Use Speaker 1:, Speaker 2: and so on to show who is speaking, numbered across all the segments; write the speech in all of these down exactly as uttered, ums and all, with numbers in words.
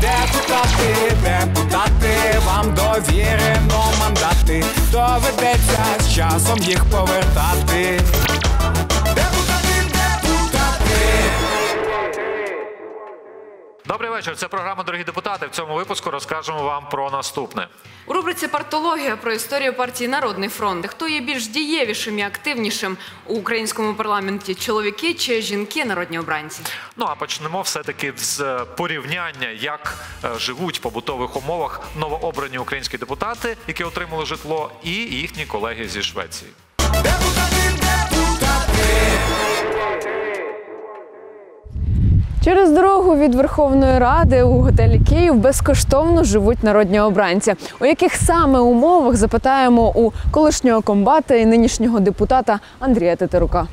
Speaker 1: Депутати, депутати, вам довірено мандати, доведеться з часом їх повертати. Депутати, депутати.
Speaker 2: Добрий вечір. Це програма «Дорогі депутати». В цьому випуску розкажемо вам про наступне.
Speaker 3: У рубриці «Партологія» про історію партії «Народний фронт». Хто є більш дієвішим і активнішим у українському парламенті – чоловіки чи жінки народні обранці?
Speaker 2: Ну, а почнемо все-таки з порівняння, як живуть в побутових умовах новообрані українські депутати, які отримали житло, і їхні колеги зі Швеції.
Speaker 4: Через дорогу від Верховної Ради у готелі «Київ» безкоштовно живуть народні обранці. У яких саме умовах, запитаємо у колишнього комбата і нинішнього депутата Андрія Тетерука.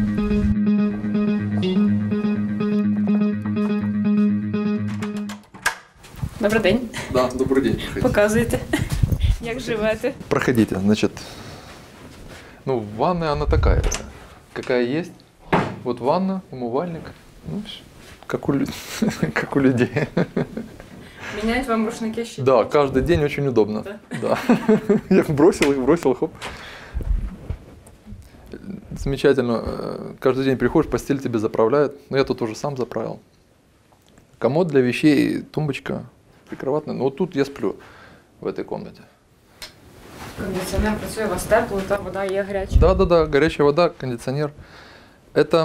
Speaker 4: Добрий день.
Speaker 5: Да, добрый день.
Speaker 4: Показуйте, як живете.
Speaker 5: Проходите, значит, ну, ванная она такая, какая есть. Вот ванна, умывальник, ну, как у, как у людей.
Speaker 4: Менять вам рушники щитки?
Speaker 5: Да, каждый день очень удобно. Да. Да. Я бросил их, бросил, хоп. Замечательно. Каждый день приходишь, постель тебе заправляют. Но я тут уже сам заправил. Комод для вещей, тумбочка прикроватная. Но вот тут я сплю, в этой комнате.
Speaker 4: Кондиціонер працює, у вас тепло, та вода є гаряча?
Speaker 5: Да, да, да, горячая вода, кондиционер. Это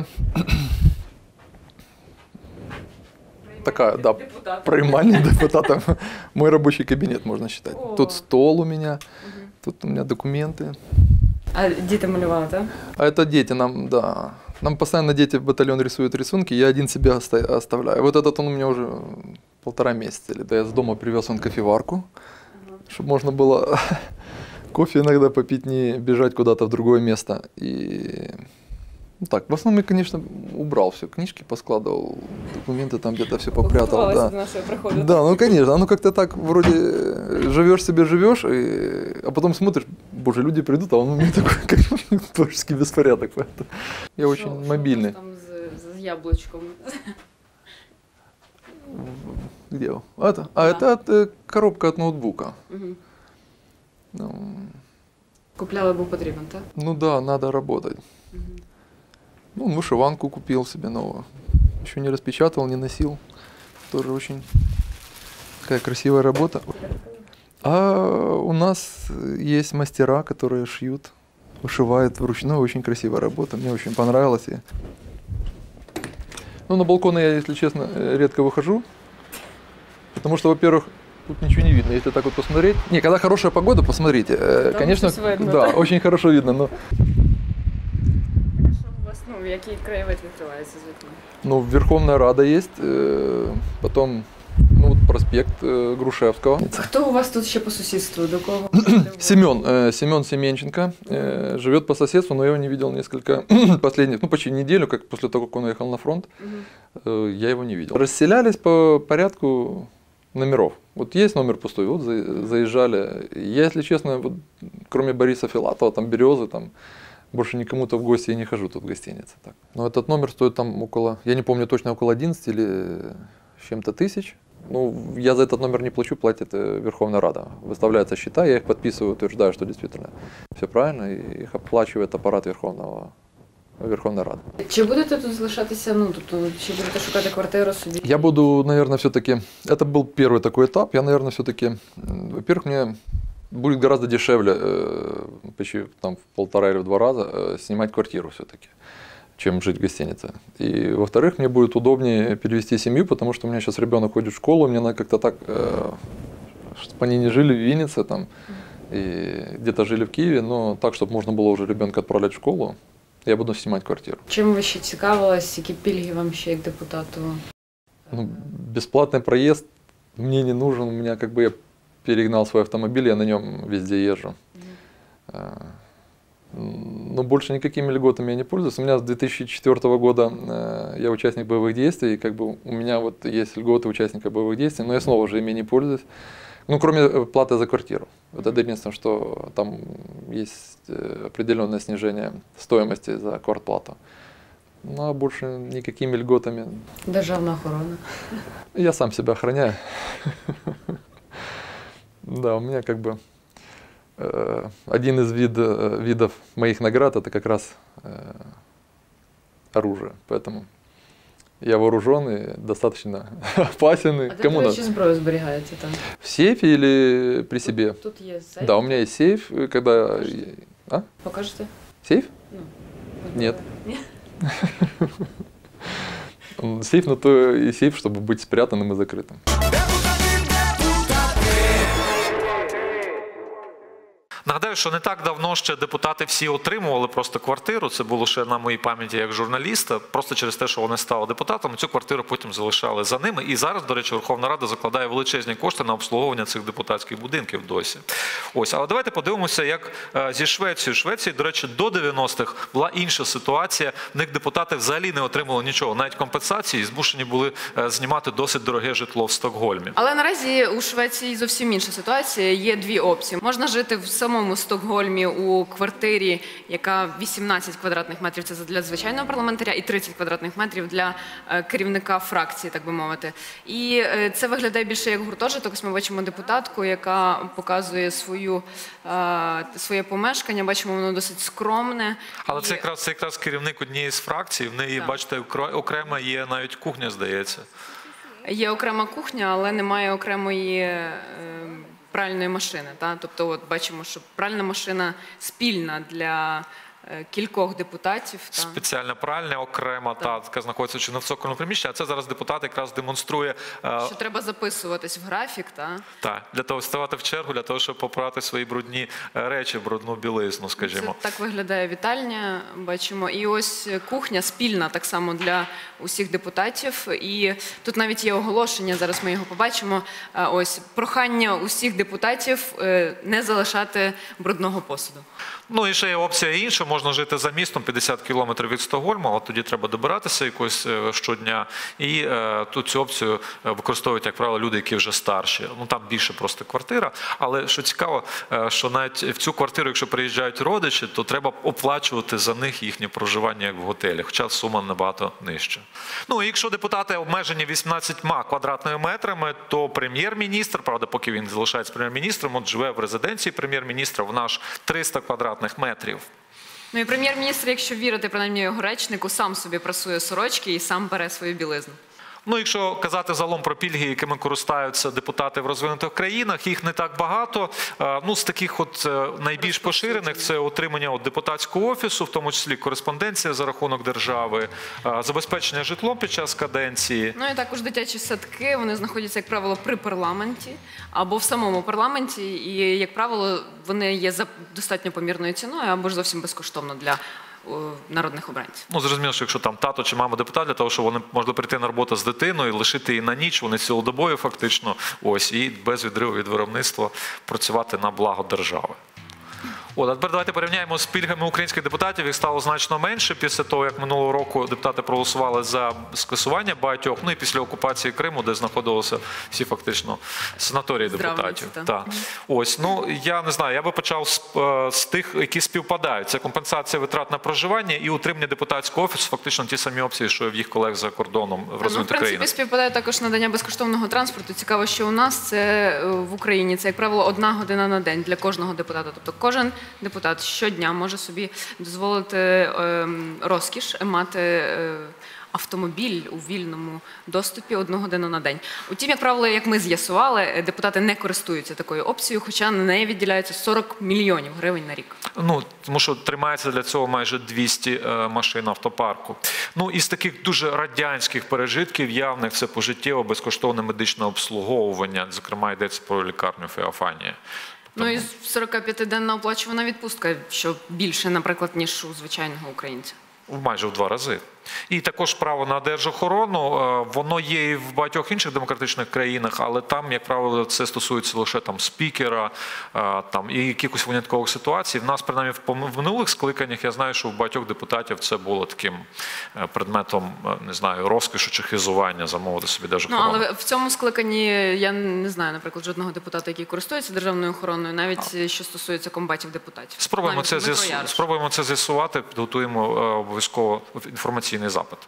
Speaker 5: такая, да, приймальня депутата. Мой рабочий кабинет, можно считать. О. Тут стол у меня, угу. Тут у меня документы.
Speaker 4: А дети малевали, да?
Speaker 5: А это дети нам, да. Нам постоянно дети в батальон рисуют рисунки, я один себе оставляю. Вот этот он у меня уже полтора месяца. Да, я с дома привез он кофеварку, угу. Чтобы можно было кофе иногда попить, не бежать куда-то в другое место. И... Ну так, в основном я, конечно, убрал все, книжки поскладывал, документы там где-то все попрятал. Да. Да, ну конечно, ну как-то так вроде живешь себе, живешь, и... а потом смотришь, боже, люди придут, а он у меня такой как творческий беспорядок. Поэтому я шо, очень шо мобильный.
Speaker 4: Там с, с яблочком?
Speaker 5: Где? Это? А, да. это, это коробка от ноутбука.
Speaker 4: Угу.
Speaker 5: Ну...
Speaker 4: Купляли, был потребен, так?
Speaker 5: Ну да, надо работать. Угу. Ну, вышиванку купил себе новую. Еще не распечатал, не носил. Тоже очень такая красивая работа. А у нас есть мастера, которые шьют, вышивают вручную. Очень красивая работа. Мне очень понравилось. Ну, на балкон я, если честно, редко выхожу. Потому что, во-первых, тут ничего не видно. Если так вот посмотреть. Не, когда хорошая погода, посмотрите. Там конечно, видно, да, да, очень хорошо видно. Но...
Speaker 4: Ну, який краєвид відкривається з вікна?
Speaker 5: Ну, Верховная Рада есть, потом ну, вот проспект Грушевского.
Speaker 4: Кто у вас тут еще по соседству? До кого?
Speaker 5: Семен, Семен Семенченко живет по соседству, но я его не видел несколько последних, ну почти неделю, как после того, как он уехал на фронт, угу. Я его не видел. Расселялись по порядку номеров. Вот есть номер пустой, вот заезжали. Я, если честно, вот, кроме Бориса Филатова, там Березы, там больше никому-то в гости я не хожу тут в гостинице. Так. Но этот номер стоит там около, я не помню точно, около одиннадцати или чем-то тысяч. Ну, я за этот номер не плачу, платит Верховная Рада. Выставляются счета, я их подписываю, утверждаю, что действительно все правильно, и их оплачивает аппарат Верховного, Верховной Рады.
Speaker 4: Чи будете тут залишатися, ну, тобто, чи будете шукати квартиру собі?
Speaker 5: Я буду, наверное, все-таки, это был первый такой этап, я, наверное, все-таки, во-первых, мне будет гораздо дешевле, почти там в полтора или в два раза, снимать квартиру все-таки, чем жить в гостинице. И во-вторых, мне будет удобнее перевести семью, потому что у меня сейчас ребенок ходит в школу, мне надо как-то так, чтобы они не жили в Виннице там, и где-то жили в Киеве, но так, чтобы можно было уже ребенка отправлять в школу, я буду снимать квартиру.
Speaker 4: Чим ви ще цікавились, які пільги вам ще як депутату?
Speaker 5: Ну, бесплатный проезд мне не нужен, у меня как бы я перегнал свой автомобиль, я на нем везде езжу. Mm-hmm. Но больше никакими льготами я не пользуюсь. У меня с две тысячи четвёртого года я участник боевых действий, и как бы у меня вот есть льготы участника боевых действий, но я снова уже ими не пользуюсь. Ну, кроме платы за квартиру. Вот это единственное, что там есть определенное снижение стоимости за квартплату. Ну, а больше никакими льготами.
Speaker 4: Державна охорона.
Speaker 5: Я сам себя охраняю. Да, у меня как бы э, один из вид, видов моих наград — это как раз э, оружие. Поэтому я вооружен и достаточно опасен.
Speaker 4: А де, до речі, зброю зберігається там?
Speaker 5: В сейфе или при себе?
Speaker 4: Тут, тут є сейф?
Speaker 5: Да, у меня есть сейф, когда...
Speaker 4: Покажете?
Speaker 5: А?
Speaker 4: Покажете?
Speaker 5: Сейф?
Speaker 4: Ну,
Speaker 5: Нет. Сейф на то и сейф, чтобы быть спрятанным и закрытым.
Speaker 2: Нагадаю, що не так давно ще депутати всі отримували просто квартиру. Це було ще на моїй пам'яті як журналіста. Просто через те, що вони стали депутатами, цю квартиру потім залишали за ними. І зараз, до речі, Верховна Рада закладає величезні кошти на обслуговування цих депутатських будинків досі. Ось, але давайте подивимося, як зі Швецією. В Швеції, до речі, до дев'яностих була інша ситуація. В них депутати взагалі не отримали нічого, навіть компенсації, і змушені були знімати досить дороге житло в Стокгольмі.
Speaker 3: Але наразі у Швеції зовсім інша ситуація. Є дві опції. Можна жити в самому в Стокгольмі у квартирі, яка вісімнадцять квадратних метрів, це для звичайного парламентаря, і тридцять квадратних метрів для керівника фракції, так би мовити. І це виглядає більше як гуртожиток. Ось ми бачимо депутатку, яка показує свою, своє помешкання. Бачимо, воно досить скромне.
Speaker 2: Але це якраз, це якраз керівник однієї з фракцій. В неї, так, бачите, окрема є навіть кухня, здається.
Speaker 3: Є окрема кухня, але немає окремої пральної машини. Та? Тобто от бачимо, що пральна машина спільна для кількох депутатів. Та?
Speaker 2: Спеціальна пральня окрема, та, яка знаходиться чи не в цокольному приміщенні, а це зараз депутат якраз демонструє...
Speaker 3: Що треба записуватись в графік, та?
Speaker 2: Так, для того ставати в чергу, для того, щоб попрати свої брудні речі, брудну білизну, скажімо.
Speaker 3: Це так виглядає вітальня, бачимо. І ось кухня спільна так само для усіх депутатів. І тут навіть є оголошення, зараз ми його побачимо. Ось прохання усіх депутатів не залишати брудного посуду.
Speaker 2: Ну і ще є опція інша, можна жити за містом п'ятдесят кілометрів від Стокгольму, але тоді треба добиратися якось щодня. І е, тут цю опцію використовують, як правило, люди, які вже старші. Ну там більше просто квартира. Але що цікаво, е, що навіть в цю квартиру, якщо приїжджають родичі, то треба оплачувати за них їхнє проживання як в готелі, хоча сума набагато нижча. Ну і якщо депутати обмежені вісімнадцятьма квадратними метрами, то прем'єр-міністр, правда, поки він залишається прем'єр-міністром, от живе в резиденції прем'єр-міністра, вона ж триста квадратних метрів.
Speaker 3: Ну і прем'єр-міністр, якщо вірити, принаймні, його речнику, сам собі прасує сорочки і сам бере свою білизну.
Speaker 2: Ну, якщо казати загалом про пільги, якими користуються депутати в розвинутих країнах, їх не так багато. Ну, з таких от найбільш поширених – це отримання от депутатського офісу, в тому числі кореспонденція за рахунок держави, забезпечення житлом під час каденції.
Speaker 3: Ну і також дитячі садки, вони знаходяться, як правило, при парламенті або в самому парламенті, і, як правило, вони є за достатньо помірною ціною або ж зовсім безкоштовно для народних обранців.
Speaker 2: Ну, зрозуміло, що якщо там тато чи мама депутат, для того, щоб вони могли прийти на роботу з дитиною, лишити її на ніч, вони цілодобово фактично, ось, і без відриву від виробництва працювати на благо держави. От, а тепер давайте порівняємо з пільгами українських депутатів. Їх стало значно менше після того, як минулого року депутати проголосували за скасування багатьох, ну і після окупації Криму, де знаходилися всі фактично санаторії депутатів. Так. Ось, ну, я не знаю, я би почав з, з тих, які співпадають. Це компенсація витрат на проживання і утримання депутатського офісу, фактично ті самі опції, що в їх колег за кордоном в розвинутих країнах.
Speaker 3: Ну, в принципі, співпадає також надання безкоштовного транспорту. Цікаво, що у нас це в Україні, це, як правило, одна година на день для кожного депутата. Тобто кожен депутат щодня може собі дозволити е, розкіш мати е, автомобіль у вільному доступі одну годину на день. Утім, як правило, як ми з'ясували, депутати не користуються такою опцією, хоча на неї відділяється сорок мільйонів гривень на рік.
Speaker 2: Ну, тому що тримається для цього майже двісті е, машин автопарку. Ну, із таких дуже радянських пережитків явних це пожиттєво безкоштовне медичне обслуговування, зокрема йдеться про лікарню Феофанія.
Speaker 3: Ну і сорокап'ятиденна оплачувана відпустка, що більше, наприклад, ніж у звичайного українця.
Speaker 2: Майже в два рази. І також право на держохорону, воно є і в багатьох інших демократичних країнах, але там, як правило, це стосується лише там спікера там, і якихось виняткових ситуацій. В нас, принаймні, в минулих скликаннях, я знаю, що в багатьох депутатів це було таким предметом, не знаю, розкішу чи хизування, замовити собі держохорону.
Speaker 3: Ну, але в цьому скликанні я не знаю, наприклад, жодного депутата, який користується державною охороною, навіть а. що стосується комбатів депутатів.
Speaker 2: Спробуємо це, з'ясу... Спробуємо це з'ясувати, підготуємо обов'язково інформаційну інформаційний запит.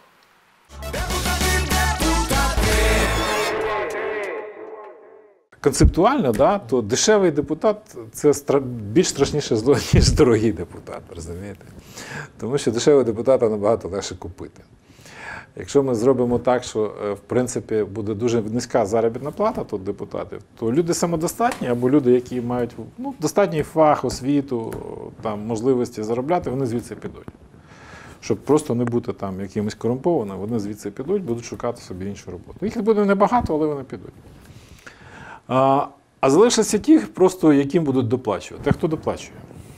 Speaker 6: Концептуально, да, то дешевий депутат – це стра... більш страшніше зло, ніж дорогий депутат, розумієте? Тому що дешевого депутата набагато легше купити. Якщо ми зробимо так, що, в принципі, буде дуже низька заробітна плата тут депутатів, то люди самодостатні або люди, які мають ну, достатній фах, освіту, там, можливості заробляти, вони звідси підуть. Щоб просто не бути там якимось корумпованим, вони звідси підуть, будуть шукати собі іншу роботу. Їх буде небагато, але вони підуть. А, а залишаться ті, просто яким будуть доплачувати. А хто доплачує?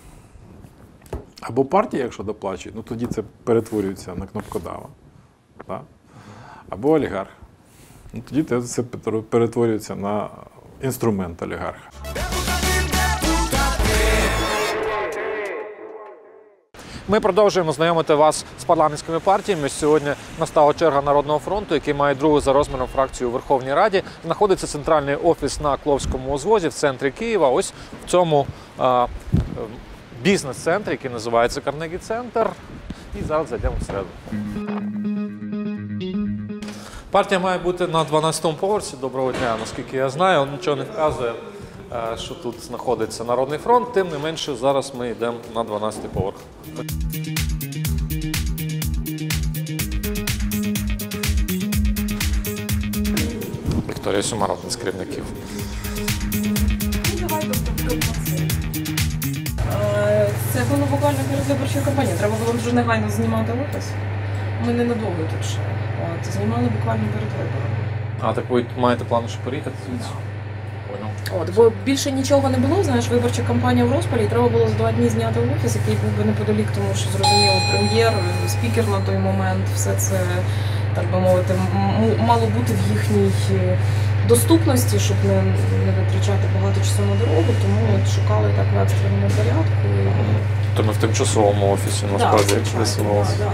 Speaker 6: Або партія, якщо доплачує, ну тоді це перетворюється на кнопкодава. Так? Або олігарх. Ну, тоді це перетворюється на інструмент олігарха.
Speaker 2: Ми продовжуємо знайомити вас з парламентськими партіями. Сьогодні настала черга Народного фронту, який має другу за розміром фракцію у Верховній Раді. Знаходиться центральний офіс на Кловському узвозі в центрі Києва. Ось в цьому а, бізнес-центрі, який називається Карнегі-центр. І зараз зайдемо всередину. Партія має бути на дванадцятому поверсі. Доброго дня, наскільки я знаю. Нічого не вказує, що тут знаходиться Народний фронт. Тим не менше, зараз ми йдемо на дванадцятий поверх. Вікторія Сюмар, один з керівників.
Speaker 7: Це було буквально перед виборчою кампанією. Треба було вже негайно знімати офіс. Ми ненадовго тут ще. От, знімали буквально перед виборами.
Speaker 2: А, так ви маєте плани, щоб переїхати звідси?
Speaker 7: От, бо більше нічого не було, знаєш, виборча кампанія в розпалі, і треба було за два дні зняти офіс, який був би неподалік, тому що, зрозуміло, прем'єр, спікер на той момент, все це, так би мовити, мало бути в їхній доступності, щоб не, не витрачати багато часу на дорогу, тому от шукали так в екстреному порядку.
Speaker 2: То ми в тимчасовому офісі, насправді, висувалися.
Speaker 7: Да,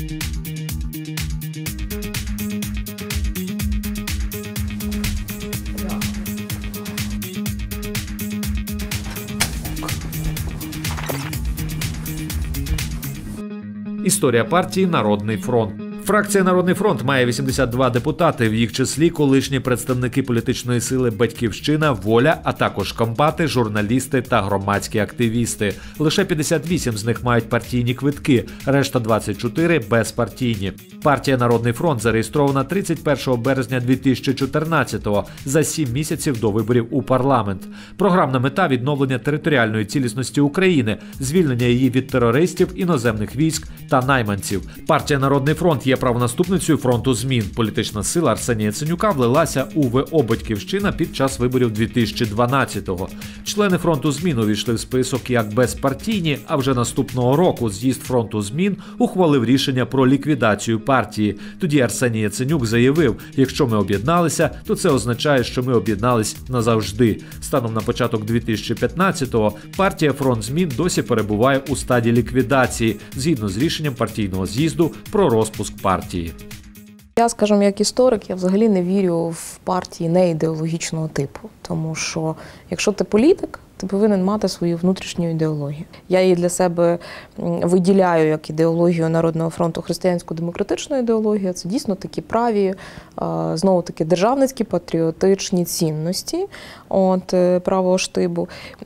Speaker 8: Історія партії «Народний фронт». Фракція «Народний фронт» має вісімдесят два депутати, в їх числі колишні представники політичної сили «Батьківщина», «Воля», а також комбати, журналісти та громадські активісти. Лише п'ятдесят вісім з них мають партійні квитки, решта двадцять чотири – безпартійні. Партія «Народний фронт» зареєстрована тридцять першого березня дві тисячі чотирнадцятого, за сім місяців до виборів у парламент. Програмна мета – відновлення територіальної цілісності України, звільнення її від терористів, іноземних військ та найманців. Партія «Народний фронт» є правонаступницею фронту змін. Політична сила Арсенія Яценюка влилася у ВО «Батьківщина» під час виборів дві тисячі дванадцятого. Члени фронту змін увійшли в список як безпартійні, а вже наступного року з'їзд фронту змін ухвалив рішення про ліквідацію партії. Тоді Арсеній Яценюк заявив, якщо ми об'єдналися, то це означає, що ми об'єднались назавжди. Станом на початок дві тисячі п'ятнадцятого партія «Фронт змін» досі перебуває у стадії ліквідації, згідно з рішенням партійного з'їзду про розпуск партії.
Speaker 7: Я, скажімо, як історик, я взагалі не вірю в партії неідеологічного типу. Тому що, якщо ти політик, ти повинен мати свою внутрішню ідеологію. Я її для себе виділяю як ідеологію Народного фронту, християнську демократичну ідеологію. Це дійсно такі праві, знову-таки державницькі, патріотичні цінності от, правого штибу.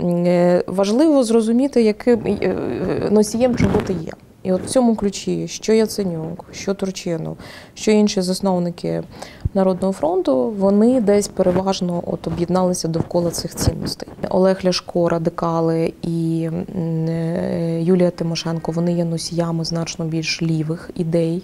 Speaker 7: Важливо зрозуміти, яким носієм чого ти є. І от в цьому ключі, що Яценюк, що Турчинов, що інші засновники Народного фронту, вони десь переважно от об'єдналися довкола цих цінностей. Олег Ляшко, радикали і Юлія Тимошенко, вони є носіями значно більш лівих ідей.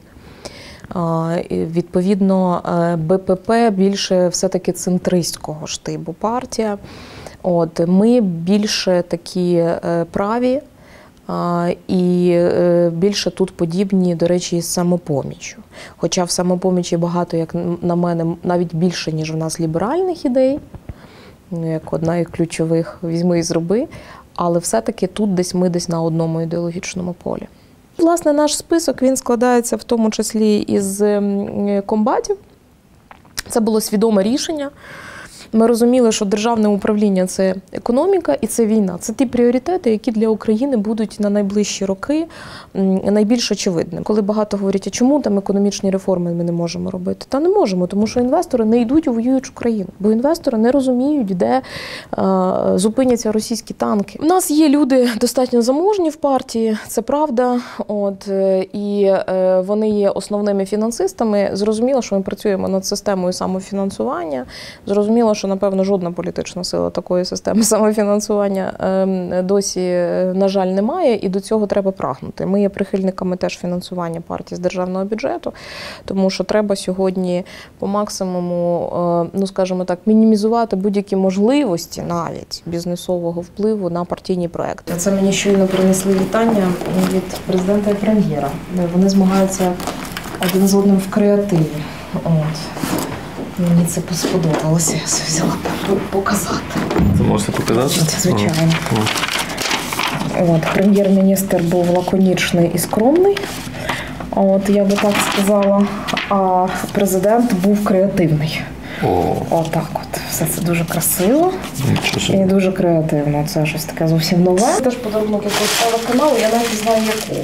Speaker 7: Відповідно, БПП більше все-таки центристського штибу партія. От, ми більше такі праві, і більше тут подібні, до речі, із «Самопоміччю». Хоча в «Самопоміччі» багато, як на мене, навіть більше, ніж в нас ліберальних ідей, як одна із ключових «візьми і зроби», але все-таки тут десь ми десь на одному ідеологічному полі. Власне, наш список, він складається в тому числі із комбатів. Це було свідоме рішення. ми розуміли, що державне управління – це економіка і це війна. Це ті пріоритети, які для України будуть на найближчі роки найбільш очевидними. Коли багато говорять, а чому там економічні реформи ми не можемо робити? Та не можемо, тому що інвестори не йдуть у воюючу країну, бо інвестори не розуміють, де е, зупиняться російські танки. У нас є люди достатньо заможні в партії, це правда, от, і е, вони є основними фінансистами. Зрозуміло, що ми працюємо над системою самофінансування. Зрозуміло, що, напевно, жодна політична сила такої системи самофінансування е, досі, на жаль, немає, і до цього треба прагнути. Ми є прихильниками теж фінансування партії з державного бюджету, тому що треба сьогодні по максимуму, е, ну, скажімо так, мінімізувати будь-які можливості навіть бізнесового впливу на партійні проекти. Це мені щойно принесли вітання від президента і прем'єра. Вони змагаються один з одним в креативі. От. Мені це сподобалося, я це взяла показати.
Speaker 2: Це можете показати?
Speaker 7: Звичайно. От, прем'єр-міністр був лаконічний і скромний, от, я би так сказала, а президент був креативний.
Speaker 2: О.
Speaker 7: Отак от. Все це дуже красиво і дуже креативно. Це щось таке зовсім нове. Теж подарунок якогось телеканалу, я навіть не знаю якого.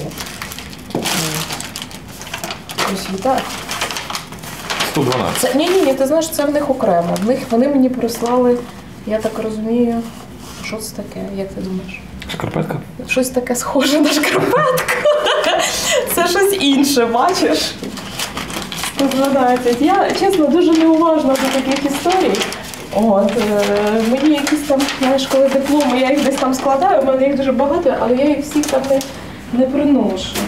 Speaker 7: Ось вітаю.
Speaker 2: сто дванадцять.
Speaker 7: Ні, ні, ні, ти знаєш, це в них окремо. В них, вони мені прислали, я так розумію, що це таке, як ти думаєш?
Speaker 2: Шкарпетка?
Speaker 7: Щось таке схоже на шкарпетку. Це щось інше, бачиш? сто дванадцять. Я, чесно, дуже неуважна до таких історій. От, е, мені якісь там, знаєш, коли дипломи, я їх десь там складаю, в мене їх дуже багато, але я їх всіх там не, не приношу.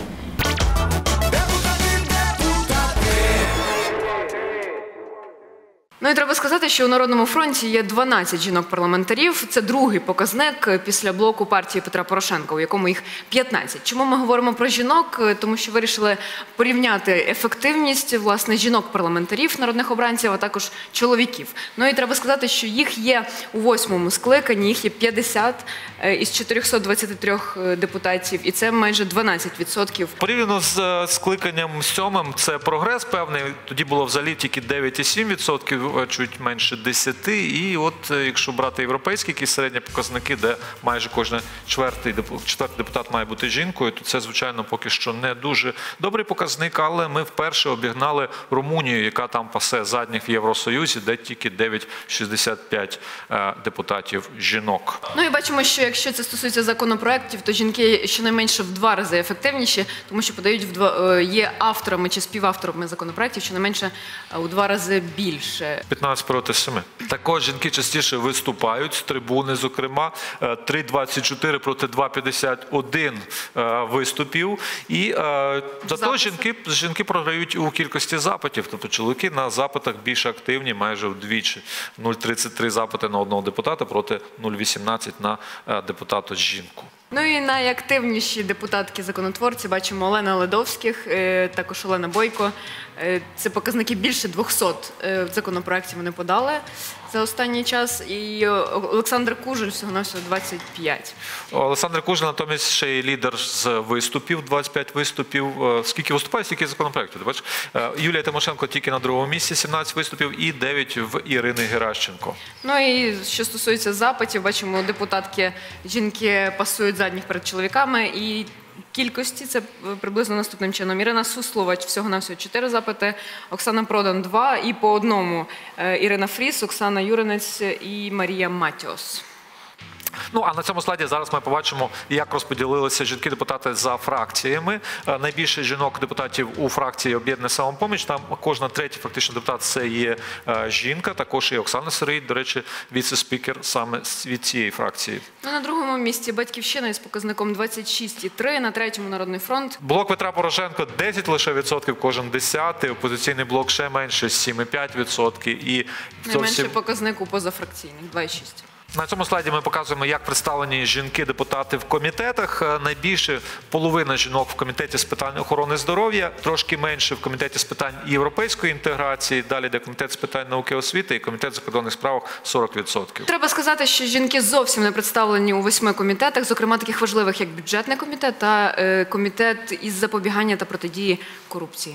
Speaker 3: Ну і треба сказати, що у Народному фронті є дванадцять жінок-парламентарів. Це другий показник після блоку партії Петра Порошенка, у якому їх п'ятнадцять. Чому ми говоримо про жінок? Тому що вирішили порівняти ефективність, власне, жінок-парламентарів, народних обранців, а також чоловіків. Ну і треба сказати, що їх є у восьмому скликанні, їх є п'ятдесят із чотирьохсот двадцяти трьох депутатів, і це майже дванадцять відсотків.
Speaker 2: Порівняно з скликанням сьомим, це прогрес певний. Тоді було взагалі тільки дев'ять цілих сім десятих відсотків, чуть менше десяти. І от якщо брати європейські якісь середні показники, де майже кожен четвертий, четвертий депутат має бути жінкою, то це, звичайно, поки що не дуже добрий показник, але ми вперше обігнали Румунію, яка там пасе задніх в Євросоюзі, де тільки дев'ять цілих шістдесят п'ять депутатів жінок.
Speaker 3: Ну і бачимо, що якщо це стосується законопроєктів, то жінки щонайменше в два рази ефективніші, тому що подають в два, є авторами чи співавторами законопроєктів щонайменше у два рази більше.
Speaker 2: п'ятнадцять проти семи. Також жінки частіше виступають з трибуни, зокрема, три двадцять чотири проти два п'ятдесят один виступів. І зато жінки, жінки програють у кількості запитів. Тобто чоловіки на запитах більш активні, майже вдвічі. нуль цілих тридцять три запити на одного депутата проти нуль цілих вісімнадцять на депутата жінку.
Speaker 3: Ну і найактивніші депутатки-законотворці бачимо Олена Ледовських, також Олена Бойко. Це показники більше двохсот законопроєктів вони подали за останній час. І Олександр Кужель всього-навсього двадцять п'ять.
Speaker 2: Олександр Кужель натомість ще й лідер з виступів, двадцять п'ять виступів. Скільки виступає, стільки законопроєктів. Бачиш? Юлія Тимошенко тільки на другому місці, сімнадцять виступів, і дев'ять в Ірини Геращенко.
Speaker 3: Ну і що стосується запитів, бачимо, депутатки жінки пасують задніх перед чоловіками, і кількості це приблизно наступним чином. Ірина Суслова всього-навсього чотири запити, Оксана Продан два, і по одному Ірина Фріс, Оксана Юринець і Марія Матіос.
Speaker 2: Ну, а на цьому слайді зараз ми побачимо, як розподілилися жінки-депутати за фракціями. Найбільше жінок-депутатів у фракції «Об'єднання Самопоміч». Там кожна третя фактично депутат – це є жінка. Також і Оксана Сироїд, до речі, віце-спікер саме від цієї фракції.
Speaker 3: Ну, на другому місці «Батьківщина» із показником двадцять шість цілих три, на третьому «Народний фронт».
Speaker 2: Блок Петра Порошенка – десять лише відсотків, кожен десятий. Опозиційний блок ще менше – сім цілих п'ять десятих відсотка. І
Speaker 3: найменший показник у позафракційних – два цілих шість.
Speaker 2: На цьому слайді ми показуємо, як представлені жінки-депутати в комітетах. Найбільше половина жінок в комітеті з питань охорони здоров'я, трошки менше в комітеті з питань європейської інтеграції, далі йде комітет з питань науки і освіти і комітет з закордонних справ сорок відсотків.
Speaker 3: Треба сказати, що жінки зовсім не представлені у восьми комітетах, зокрема таких важливих, як бюджетний комітет та е, комітет із запобігання та протидії корупції.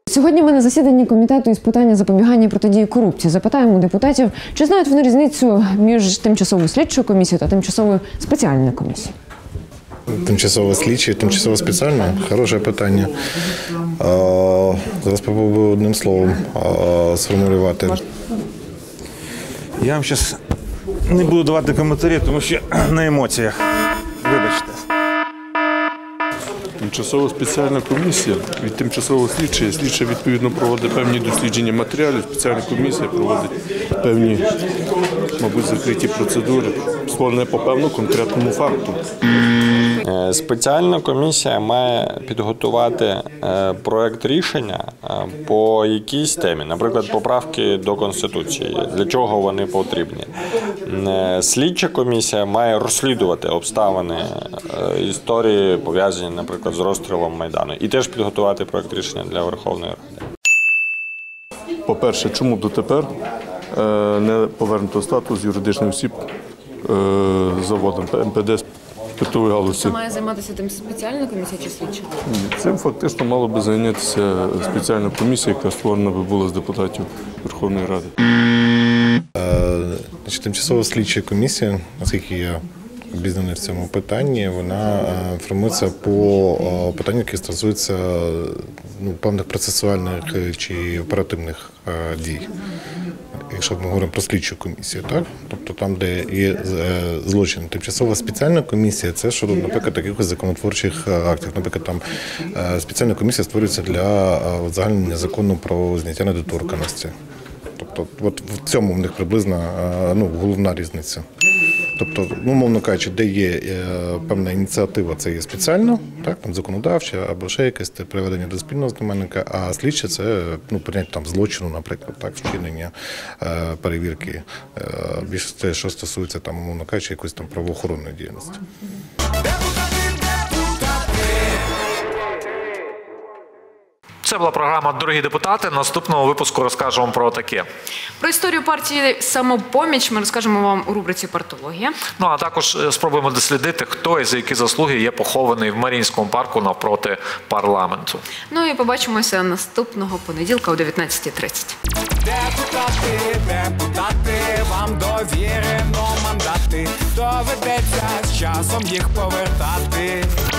Speaker 4: Сьогодні ми на засіданні комітету із питання запобігання і протидії корупції запитаємо депутатів, чи знають вони різницю між тимчасовою слідчою комісією та тимчасовою спеціальною комісією.
Speaker 9: Тимчасово слідчі, тимчасово спеціальна? Хороше питання. А, зараз спробую одним словом а, сформулювати.
Speaker 10: Я вам зараз не буду давати коментарі, тому що на емоціях. Вибачте.
Speaker 11: Тимчасова спеціальна комісія від тимчасового слідчого. Слідчий, відповідно, проводить певні дослідження матеріалів, спеціальна комісія проводить певні, мабуть, закриті процедури, створені по певному конкретному факту.
Speaker 12: Спеціальна комісія має підготувати проект рішення по якійсь темі, наприклад, поправки до Конституції, для чого вони потрібні. Слідча комісія має розслідувати обставини історії, пов'язані, наприклад, з розстрілом Майдану, і теж підготувати проект рішення для Верховної Ради.
Speaker 11: По-перше, чому дотепер не повернуто статус юридичних осіб заводом ем пе де спиртової галузі?
Speaker 3: Це має займатися тим спеціальна комісія чи слідча?
Speaker 11: Цим фактично мала би зайнятися спеціальна комісія, яка створена би була з депутатів Верховної Ради.
Speaker 9: Значить, тимчасова слідча комісія, наскільки я обізнаний в цьому питанні, вона формується по питанню, які стосуються ну, певних процесуальних чи оперативних дій. Якщо ми говоримо про слідчу комісію, так? Тобто там, де є злочин. Тимчасова спеціальна комісія – це щодо, наприклад, якихось законотворчих актів. Наприклад, там спеціальна комісія створюється для узагальнення закону про зняття недоторканності. Тобто от в цьому в них приблизно ну, головна різниця. Тобто, ну, мовно кажучи, де є е, певна ініціатива, це є спеціально, так, там законодавча або ще якесь приведення до спільного знаменника, а слідче – це ну, прийняття там злочину, наприклад, так, вчинення е, перевірки, е, більше те, що стосується там, мовно кажучи, якоїсь там правоохоронної діяльності.
Speaker 2: Це була програма «Дорогі депутати». Наступного випуску розкажемо про таке.
Speaker 3: Про історію партії «Самопоміч» ми розкажемо вам у рубриці «Партологія».
Speaker 2: Ну, а також спробуємо дослідити, хто і за які заслуги є похований в Маріїнському парку навпроти парламенту.
Speaker 3: Ну і побачимося наступного понеділка о дев'ятнадцятій тридцять.
Speaker 1: Депутати, депутати, вам довірено мандати. Доведеться з часом їх повертати.